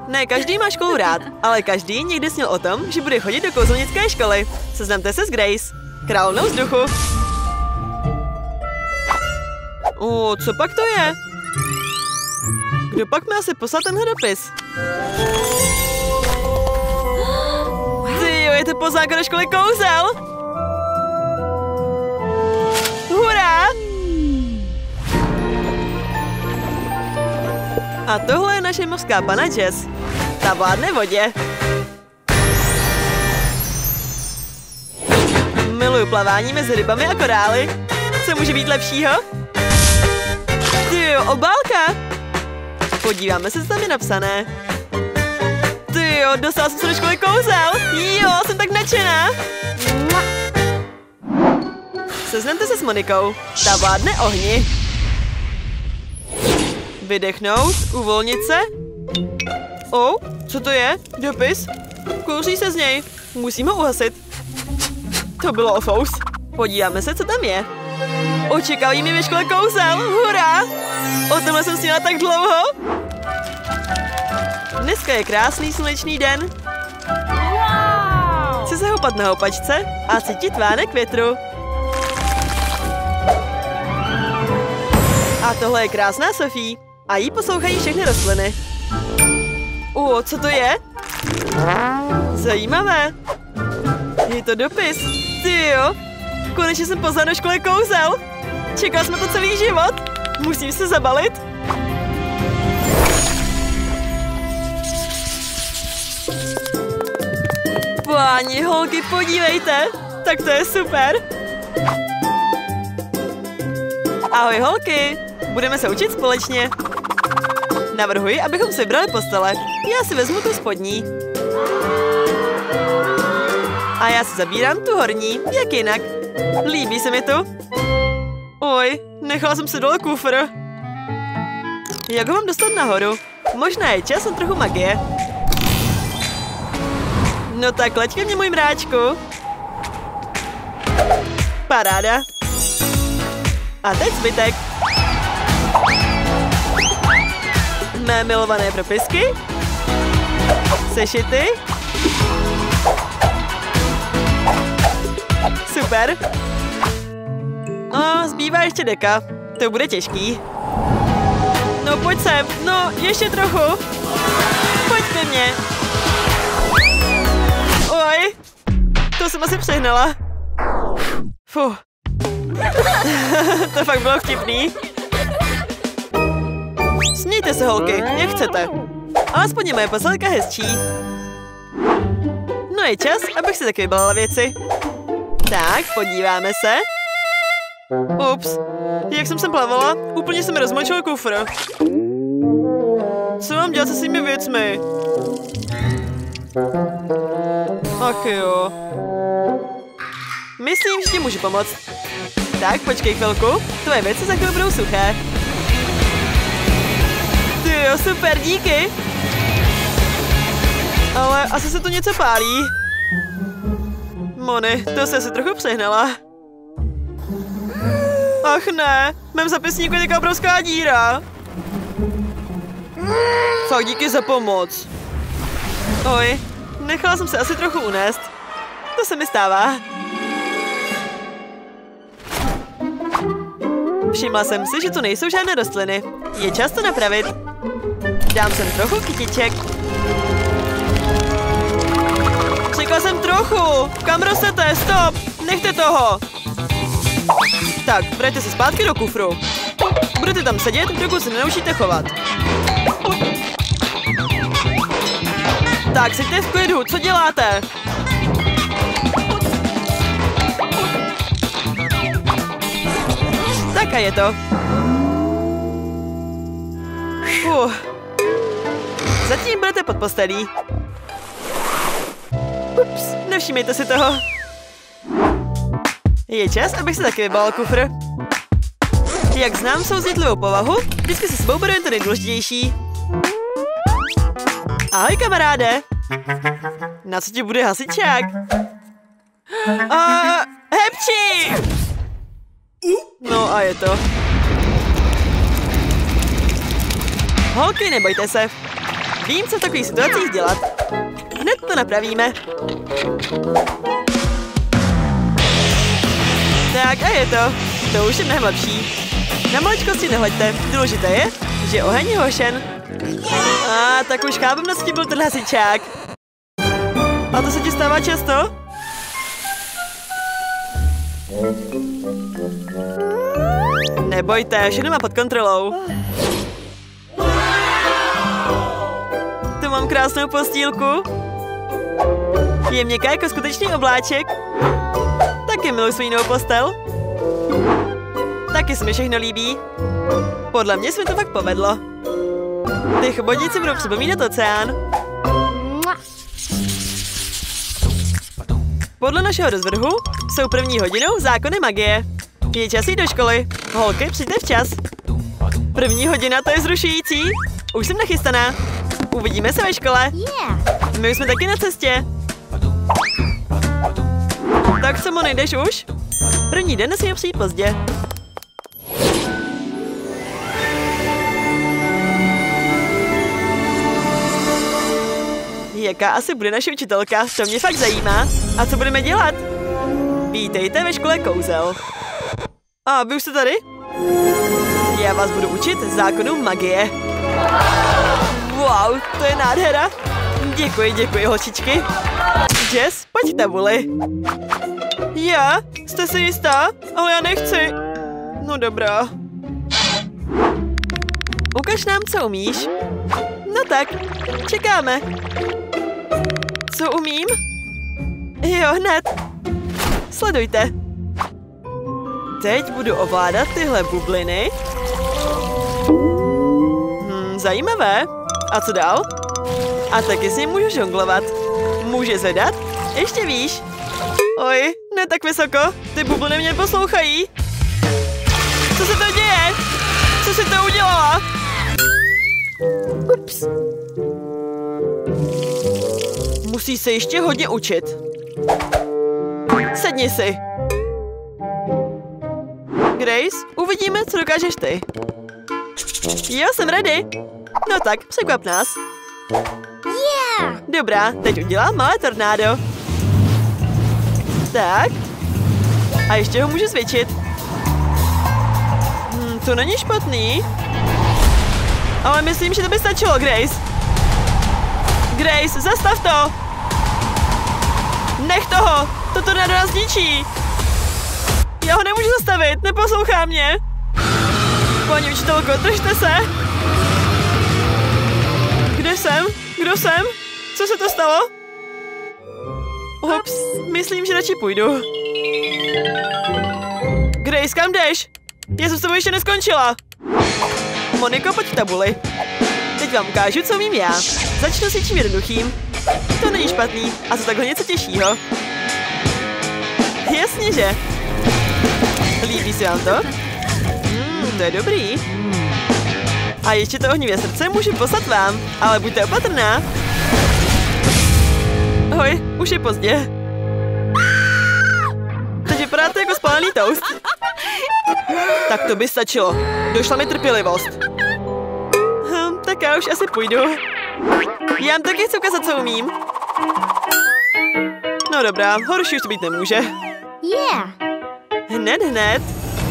Ne každý má školu rád, ale každý někdy snil o tom, že bude chodit do kouzelnické školy. Seznamte se s Grace, královnou vzduchu. Co pak to je? Kdo pak má asi poslat tenhle dopis? Tyjo, je to pozvánka do školy kouzel! Hurá! A tohle je naše mořská pana Jess. Ta vládne vodě. Miluju plavání mezi rybami a korály. Co může být lepšího? Tyjo, obálka! Podíváme se, co tam je napsané. Tyjo, dostala jsem se do školy kouzel. Jo, jsem tak nadšená. Seznamte se s Monikou. Ta vládne ohni. Vydechnout, uvolnit se. Co to je? Dopis? Kouří se z něj. Musím ho uhasit. To bylo ofous. Podíváme se, co tam je. Očekávají mě ve škole kouzel. Hurá! O tomhle jsem sněla tak dlouho. Dneska je krásný slunečný den. Chci se houpat na houpačce a cítit vánek větru. A tohle je krásná Sophie. A jí poslouchají všechny rostliny. Co to je? Zajímavé. Je to dopis. Tyjo, konečně jsem pozván do školy kouzel. Čekal jsme to celý život. Musím se zabalit. Páni, holky, podívejte. Tak to je super. Ahoj, holky. Budeme se učit společně. Navrhuji, abychom si vybrali postele. Já si vezmu tu spodní. A já si zabírám tu horní. Jak jinak? Líbí se mi tu? Oj, nechala jsem si dole kufr. Jak ho mám dostat nahoru? Možná je čas na trochu magie. No tak leď ke mně, můj mráčku. Paráda. A teď zbytek. Mé milované propisky. Sešity. Super. Zbývá ještě deka. To bude těžký. No pojď sem. No, ještě trochu. Pojď ke mně. Oj. To jsem asi přehnala. Fuh. To fakt bylo vtipný. Smějte se, holky, jak chcete. Alespoň je moje posledka hezčí. No je čas, abych si taky vybalila věci. Tak, podíváme se. Ups, jak jsem sem plavala, úplně jsem rozmočila kufr. Co mám dělat se svými věcmi? Ach jo. Myslím, že ti můžu pomoct. Tak, počkej chvilku, tvoje věci za chvíli budou suché. Tyjo, super, díky. Ale asi se tu něco pálí. Moni, to jsi si trochu přehnala. Ach ne, v mém zapisníku je taková obrovská díra. Fakt díky za pomoc. Oj, nechala jsem se asi trochu unést. To se mi stává. Všimla jsem si, že tu nejsou žádné rostliny. Je čas to napravit. Dám sem trochu kytiček. Řekla jsem trochu. Kam rostete? Stop! Nechte toho. Tak, vraťte se zpátky do kufru. Budete tam sedět, dokud se nenaučíte chovat. Tak, seďte v klidu, co děláte? Tak a je to. Zatím budete pod postelí. Ups, nevšímejte si toho. Je čas, abych se taky vybalil kufr. Jak znám svou zjitlivou povahu, vždycky se sebou beru jen to nejdůležitější. Ahoj, kamaráde. Na co ti bude hasičák? Hepči! No a je to. Holky, nebojte se. Vím, co v takových situacích dělat. Hned to napravíme. Tak a je to. To už je mnohem lepší. Na maličkosti nehleďte. Důležité je, že oheň je hošen. A tak už chápem, na co ti byl ten hasičák. A to se ti stává často? Nebojte, všechno má pod kontrolou. Tu mám krásnou postýlku. Je měkká jako skutečný obláček. Taky miluji svou jinou postel. Taky se mi všechno líbí. Podle mě se mi to fakt povedlo. Ty chobotnice budou připomínat oceán. Podle našeho rozvrhu jsou první hodinou zákony magie. Je čas jít do školy. Holky, přijďte včas. První hodina, to je zrušující. Už jsem nachystaná. Uvidíme se ve škole. My už jsme taky na cestě. Tak samo nejdeš už? První den nesmíme přijít pozdě. Jaká asi bude naše učitelka? To mě fakt zajímá. A co budeme dělat? Vítejte ve škole kouzel. A vy už jste tady? Já vás budu učit zákonům magie. Wow, to je nádhera. Děkuji, holčičky. Jess, pojď tabuli. Já? Jste si jistá? Ale já nechci. No dobrá. Ukaž nám, co umíš. No tak, čekáme. Co umím? Jo, hned. Sledujte. Teď budu ovládat tyhle bubliny. Zajímavé. A co dál? A taky si můžu žonglovat. Může zvedat? Ještě výš. Oj, ne tak vysoko. Ty bubliny mě poslouchají. Co se to děje? Co jsi to udělala? Ups. Musí se ještě hodně učit. Sedni si. Grace, uvidíme, co dokážeš ty. Jo, jsem ready. No tak, překvap nás. Dobrá, teď udělám malé tornádo. Tak. A ještě ho můžu zvětšit. To není špatný. Ale myslím, že to by stačilo, Grace. Grace, zastav to! Nech toho! To tornádo nás ničí! Já ho nemůžu zastavit, neposlouchá mě! Paní učitelko, držte se! Kde jsem? Kdo jsem? Co se to stalo? Ups, myslím, že radši půjdu. Grace, kam jdeš? Já jsem s tebou ještě neskončila. Moniko, pojď k tabuli. Teď vám ukážu, co vím já. Začnu si čím jednoduchým. To není špatný. A co takhle něco těžšího? Jasně, že? Líbí se vám to? To je dobrý. A ještě to ohnivé srdce můžu poslat vám, ale buďte opatrná. Ahoj, už je pozdě. Teď vypadáte jako spálený toast. Tak to by stačilo. Došla mi trpělivost. Tak já už asi půjdu. Já vám taky chci ukázat, co umím. No dobrá, horší už to být nemůže. Hned.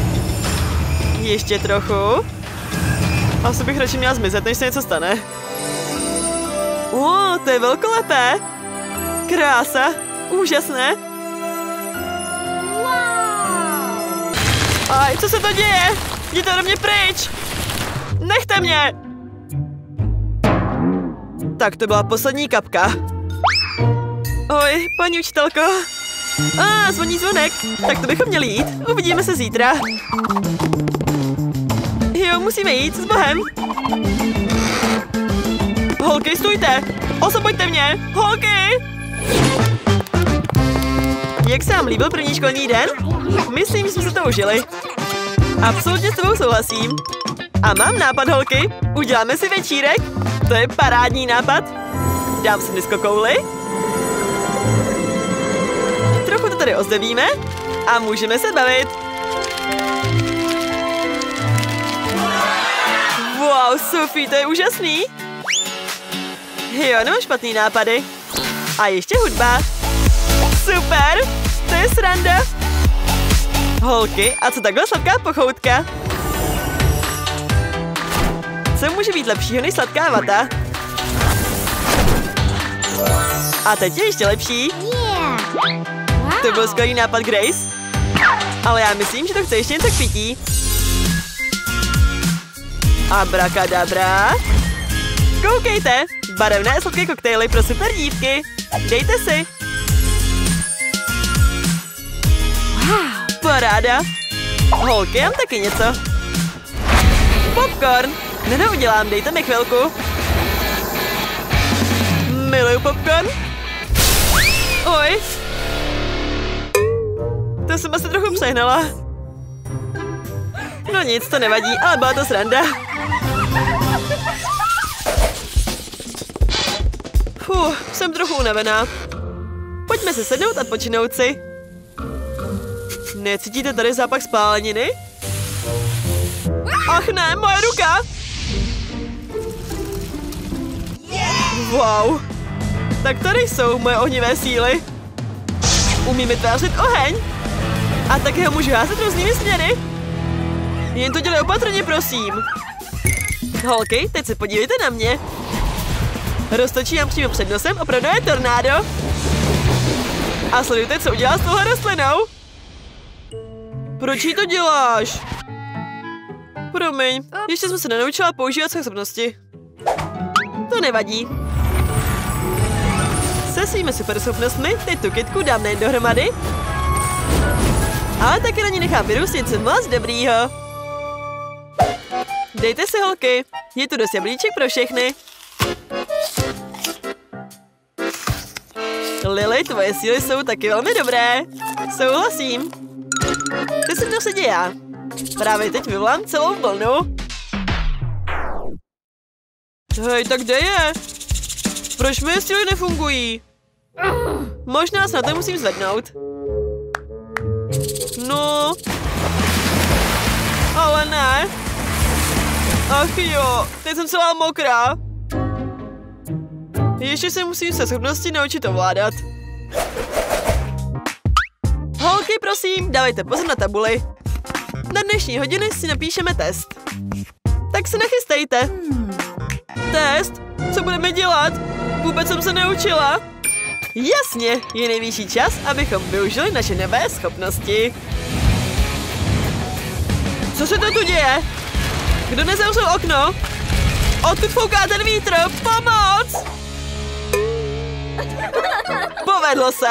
Ještě trochu. Asi bych radši měla zmizet, než se něco stane. To je velkolepé. Krása. Úžasné. Aj, co se to děje? Jděte ode mě pryč. Nechte mě. Tak to byla poslední kapka. Oj, paní učitelko. Zvoní zvonek. Tak to bychom měli jít. Uvidíme se zítra. Jo, musíme jít s Bohem. Holky, stůjte. Osvoboďte mě. Holky! Jak se vám líbil první školní den? Myslím, že jsme se to užili. Absolutně s tebou souhlasím. A mám nápad, holky. Uděláme si večírek. To je parádní nápad. Dám si disko kouli. Trochu to tady ozdobíme. A můžeme se bavit. Wow, Sophie, to je úžasný. Jo, no, špatný nápady. A ještě hudba. Super, to je sranda. Holky, a co takhle sladká pochoutka? Co může být lepšího než sladká vata? A teď je ještě lepší. To byl skvělý nápad, Grace. Ale já myslím, že to chce ještě něco k pití. Abrakadabra. Koukejte, barevné sladké koktejly pro super dívky. Dejte si. Paráda. Holky, mám taky něco. Popcorn. Neudělám, dejte mi chvilku. Miluju popcorn. Oj. To jsem asi trochu přehnala. No nic, to nevadí, ale byla to sranda. Jsem trochu unavená. Pojďme se sednout a odpočinout si. Necítíte tady zápach spáleniny? Ach ne, moje ruka! Wow. Tak tady jsou moje ohnivé síly. Umím vytvářet oheň. A také ho můžu házet různými směry. Jen to dělej opatrně, prosím. Holky, teď se podívejte na mě. Roztočí vám přímo před nosem opravdové tornádo. A sledujte, co udělá s touhle rostlinou. Proč jí to děláš? Promiň, ještě jsem se nenaučila používat své schopnosti. To nevadí. Se svými superschopnostmi teď tu kytku dám nejen dohromady, ale taky na ní nechám vyrůst něco moc dobrýho. Dejte si, holky, je tu dost jablíček pro všechny. Lily, tvoje síly jsou taky velmi dobré. Souhlasím. Ty si to sedí já. Právě teď vyvolám celou vlnu. Hej, tak kde je? Proč moje síly nefungují? Možná se na to musím zvednout. No. Ale ne. Ach jo, teď jsem celá mokrá. Ještě se musím se schopnosti naučit ovládat. Holky, prosím, dávejte pozor na tabuli. Na dnešní hodiny si napíšeme test. Tak se nachystejte. Test? Co budeme dělat? Vůbec jsem se neučila. Jasně, je nejvyšší čas, abychom využili naše nové schopnosti. Co se to tu děje? Kdo nezavřel okno? Odkud fouká ten vítr? Pomoc! Povedlo se.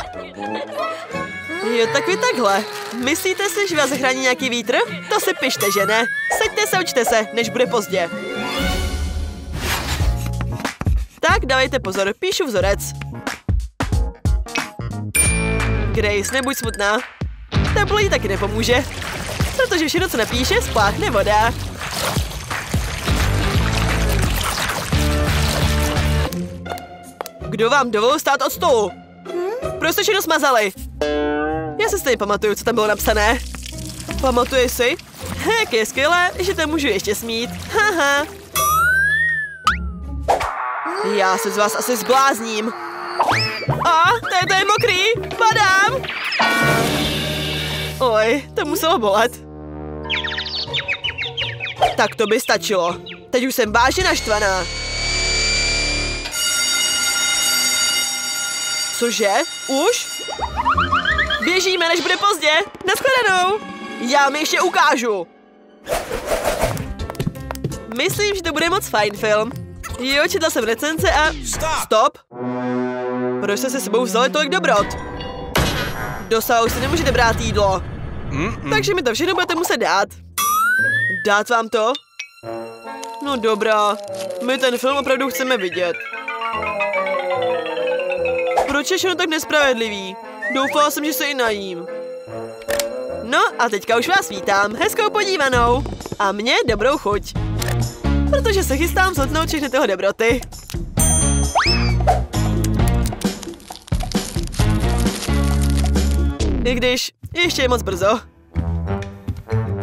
Jo, tak vy takhle. Myslíte si, že vás zachrání nějaký vítr? To si pište, že ne? Seďte se, učte se, než bude pozdě. Tak, dávejte pozor, píšu vzorec. Grace, nebuď smutná. Tabule jí taky nepomůže. Protože všechno, co napíše, spláchne voda. Kdo vám dovolil stát od stolu? Prostě všechno smazali. Já se stejně pamatuju, co tam bylo napsané. Pamatuješ si? Jak je skvělé, že to můžu ještě smít. Haha. Já se z vás asi zblázním. A, to je mokrý. Padám. Oj, to muselo bolet. Tak to by stačilo. Teď už jsem vážně naštvaná. Cože? Už? Běžíme, než bude pozdě. Nashledanou. Já mi ještě ukážu. Myslím, že to bude moc fajn film. Jo, četla jsem recenze a... Stop. Proč jste se sebou vzali tolik dobrot? Do sálu si nemůžete brát jídlo. Takže mi to všechno budete muset dát. Dát vám to? No dobrá. My ten film opravdu chceme vidět. Proč je všechno tak nespravedlivý? Doufala jsem, že se i najím. No a teďka už vás vítám. Hezkou podívanou. A mě dobrou chuť. Protože se chystám zhltnout všechny toho dobroty. I když ještě je moc brzo.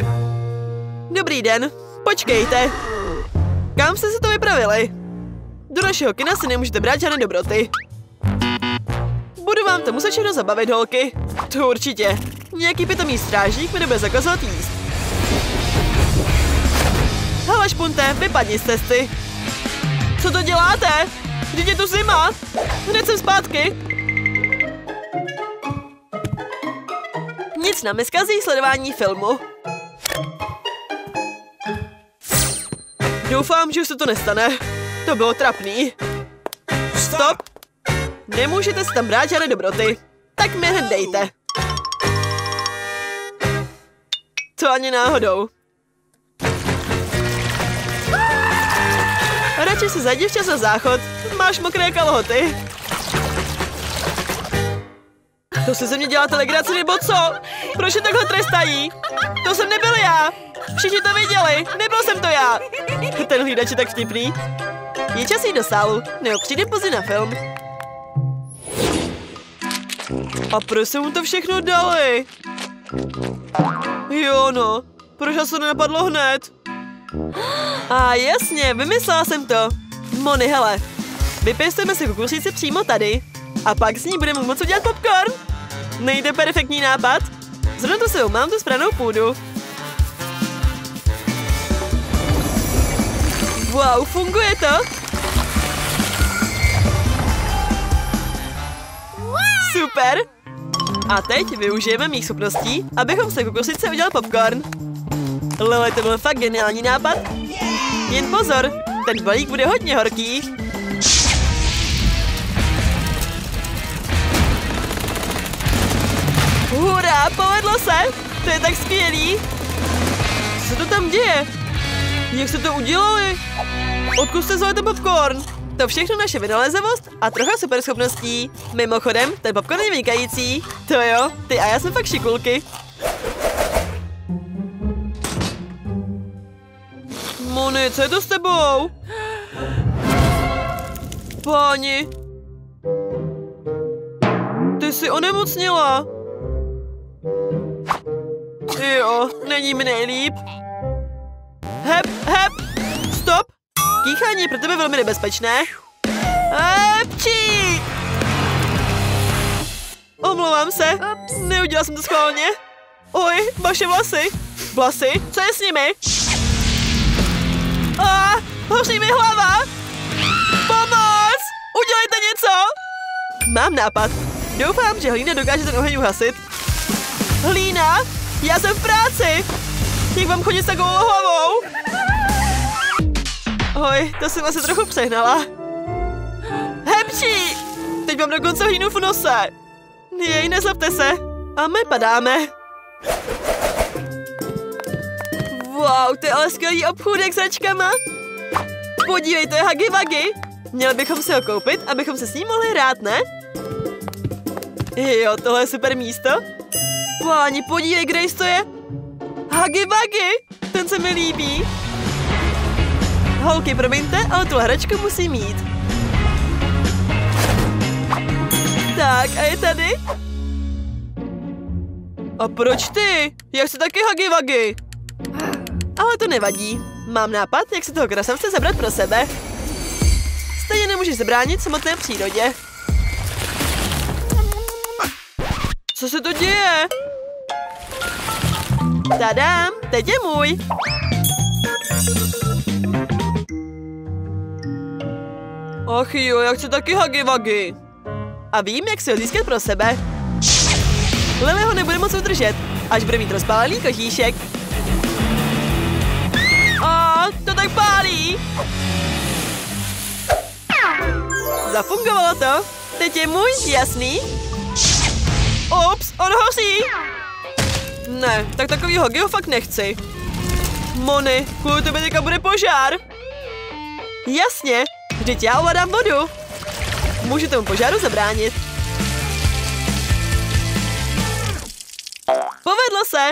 Dobrý den. Počkejte. Kam jste se to vypravili? Do našeho kina si nemůžete brát žádné dobroty. Budu vám to muset všechno zabavit, holky. To určitě. Nějaký pitomý strážník mi nebude zakazovat jíst. Hele, špunte, vypadni z cesty. Co to děláte? Vždyť je tu zima. Hned jsem zpátky. Nic nám neskazí sledování filmu. Doufám, že už se to nestane. To bylo trapný. Stop! Nemůžete si tam brát žádné dobroty. Tak mi hned dejte. To ani náhodou. Radši se zajdi včas na záchod. Máš mokré kalhoty. To si ze mě děláte legraci nebo co? Proč je takhle trestají? To jsem nebyl já. Všichni to viděli. Nebyl jsem to já. Ten hlídač je tak vtipný. Je čas jít do sálu. Nebo přijde pozdě na film. A proč se mu to všechno dali? Jo no. Proč nás to nenapadlo hned? A jasně, vymyslela jsem to. Moni, hele. Vypěstujeme si kukuřici přímo tady. A pak s ní budeme moct udělat popcorn. Nejde perfektní nápad? Zrovna to sebou mám tu spranou půdu. Wow, funguje to? Super! A teď využijeme mých schopností, abychom se kukuřice udělali popcorn. Lele, to byl fakt geniální nápad. Jen pozor, ten balík bude hodně horký. Hurá, povedlo se! To je tak skvělý! Co to tam děje? Jak jste to udělali? Odkud jste vzali ten popcorn? To všechno naše vynalézavost a trocha superschopností. Mimochodem, ten popcorn je vynikající. To jo, ty a já jsme fakt šikulky. Moni, co je to s tebou? Páni. Ty jsi onemocněla. Jo, není mi nejlíp. Hep, hep, stop. Kýchání je pro tebe velmi nebezpečné. Hepčí! Omlouvám se. Neudělal jsem to schválně. Oj, vaše vlasy. Vlasy? Co je s nimi? Hoří mi hlava. Pomoc! Udělejte něco! Mám nápad. Doufám, že Hlína dokáže ten oheň uhasit. Hlína, já jsem v práci. Jak vám chodit s takovou hlavou? Oj, to jsem asi trochu přehnala. Hepčí! Teď mám dokonce hlínu v nose. Jej, nezlobte se. A my padáme. Wow, to je ale skvělý obchůdek s hračkama. Podívej, to je Huggy Wuggy. Měli bychom si ho koupit, abychom se s ním mohli hrát, ne? Jo, tohle je super místo. Páni, podívej, Grace, to je Huggy Wuggy. Ten se mi líbí. Holky, promiňte, ale tu hračku musím mít. Tak, a je tady? A proč ty? Já chci taky Huggy Wuggy. Ale to nevadí. Mám nápad, jak se toho krasavce zabrat pro sebe. Stejně nemůžeš zabránit samotné přírodě. Co se to děje? Tadám, teď je můj. Ach jo, já chci taky Huggy Wuggy. A vím, jak si ho získat pro sebe. Lily ho nebude moc udržet, až bude mít rozpálený kožíšek. To tak pálí. Zafungovalo to. Teď je můj, jasný. Ups, on hoří. Ne, tak takový Huggyho fakt nechci. Moni, kvůli tebe teďka bude požár. Jasně, vždyť já ovládám vodu. Můžu tomu požáru zabránit. Povedlo se.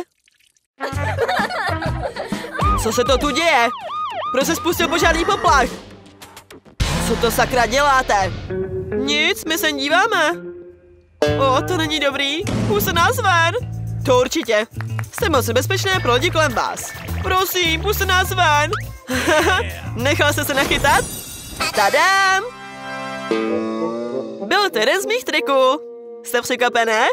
Co se to tu děje? Proč se spustil požární poplach? Co to sakra děláte? Nic, my se díváme. To není dobrý. Puste nás ven. To určitě. Jste moc nebezpečné pro lidi kolem vás. Prosím, puste nás ven. Nechal jste se nachytat? Tadám! Byl to jeden z mých triků. Jste překvapené?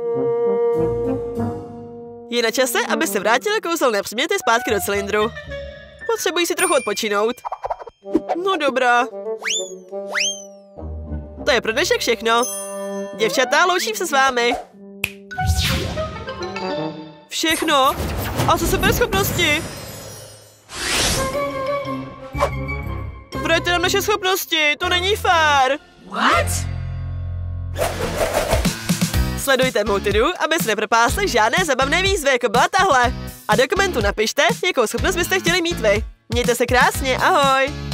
Je na čase, aby se vrátili kouzelné předměty zpátky do cylindru. Potřebuji si trochu odpočinout. No dobrá. To je pro dnešek všechno. Děvčata, loučím se s vámi. Všechno? A co superschopnosti? Vraťte nám naše schopnosti, to není fér. What? Sledujte Multidu, aby se nepropásli žádné zabavné výzvy, jako byla tahle. A do komentu napište, jakou schopnost byste chtěli mít vy. Mějte se krásně, ahoj!